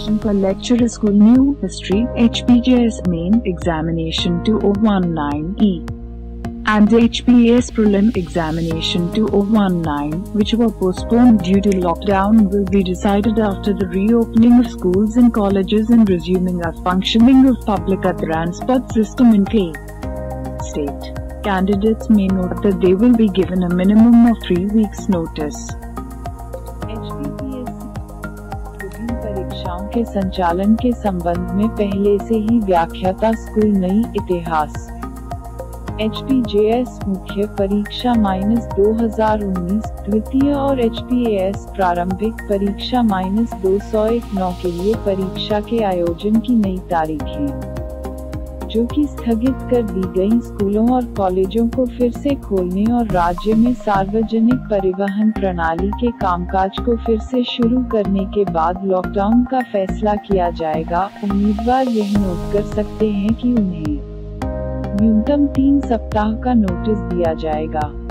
Preparation for Lecturer School New History HPJS Main Examination 2019E and HPAS Prelim Examination 2019, which were postponed due to lockdown, will be decided after the reopening of schools and colleges and resuming of functioning of public transport system in K. State. Candidates may note that they will be given a minimum of 3 weeks notice. विभिन्न परीक्षाओं के संचालन के संबंध में पहले से ही व्याख्याता स्कूल नई इतिहास HPJS मुख्य परीक्षा -2019 द्वितीय और HPAS प्रारंभिक परीक्षा -219 के लिए परीक्षा के आयोजन की नई तारीख है, जो कि स्थगित कर दी गई। स्कूलों और कॉलेजों को फिर से खोलने और राज्य में सार्वजनिक परिवहन प्रणाली के कामकाज को फिर से शुरू करने के बाद लॉकडाउन का फैसला किया जाएगा। उम्मीदवार यह नोट कर सकते हैं कि उन्हें न्यूनतम 3 सप्ताह का नोटिस दिया जाएगा।